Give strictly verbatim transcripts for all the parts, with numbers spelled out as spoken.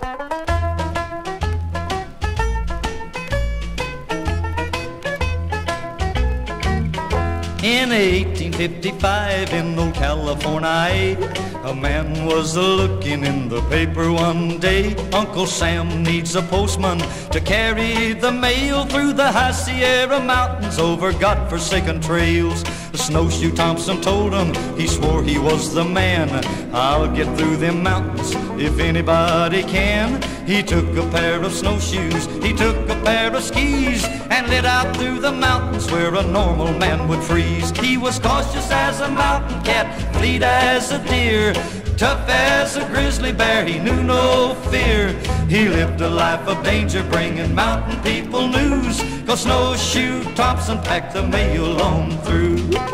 In eighteen fifty-five in old California, a man was a-looking in the paper one day. Uncle Sam needs a postman to carry the mail through the high Sierra Mountains over God-forsaken trails. Snowshoe Thompson told him, he swore he was the man. I'll get through them mountains if anybody can. He took a pair of snowshoes, he took a pair of skis, and lit out through the mountains where a normal man would freeze. He was cautious as a mountain cat, fleet as a deer, tough as a grizzly bear, he knew no fear. He lived a life of danger, bringing mountain people news, 'cause Snowshoe Thompson packed the mail on through.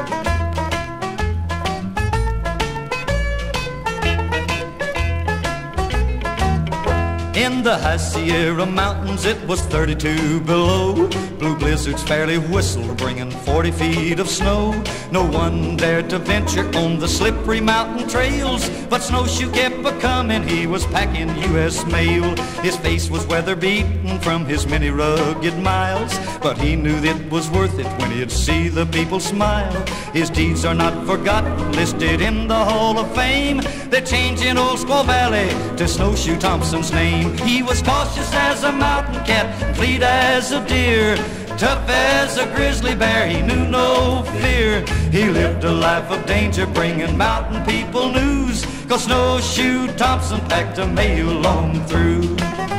In the high Sierra Mountains it was thirty-two below. Blue blizzards fairly whistled, bringing forty feet of snow. No one dared to venture on the slippery mountain trails, but Snowshoe kept a-comin', he was packing U S mail. His face was weather-beaten from his many rugged miles, but he knew that it was worth it when he'd see the people smile. His deeds are not forgotten, listed in the Hall of Fame. They're changing Old Squaw Valley to Snowshoe Thompson's name. He was cautious as a mountain cat, fleet as a deer, tough as a grizzly bear, he knew no fear. He lived a life of danger, bringing mountain people news, 'cause Snowshoe Thompson packed a mail on through.